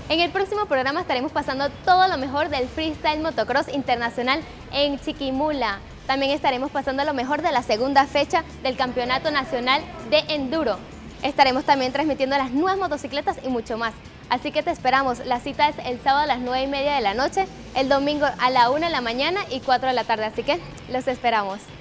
En el próximo programa estaremos pasando todo lo mejor del Freestyle Motocross Internacional en Chiquimula. También estaremos pasando lo mejor de la segunda fecha del Campeonato Nacional de Enduro. Estaremos también transmitiendo las nuevas motocicletas y mucho más. Así que te esperamos. La cita es el sábado a las 9:30 de la noche, el domingo a la 1 de la mañana y 4 de la tarde. Así que los esperamos.